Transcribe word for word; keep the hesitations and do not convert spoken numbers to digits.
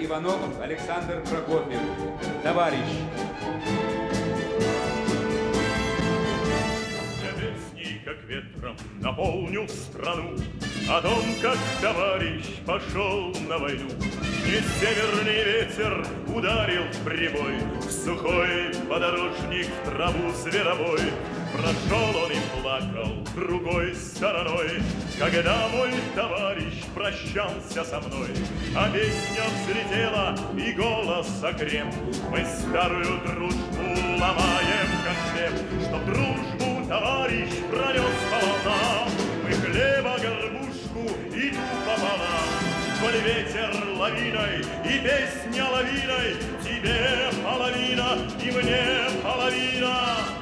Иванов Александр Прокофьев. Товарищ. Как ветром наполнил страну о том, как товарищ пошел на войну. Не северный ветер ударил в прибой, в сухой подорожник траву зверовой. Прошел он и плакал другой стороной, когда мой товарищ прощался со мной. А песня взлетела и голос окреп. Мы старую дружбу ломаем как хлеб, чтоб дружбу товарищ пронес по волнам. Мы хлеба горбушку и ту пополам. Коль ветер лавиной и песня лавиной, тебе половина и мне половина.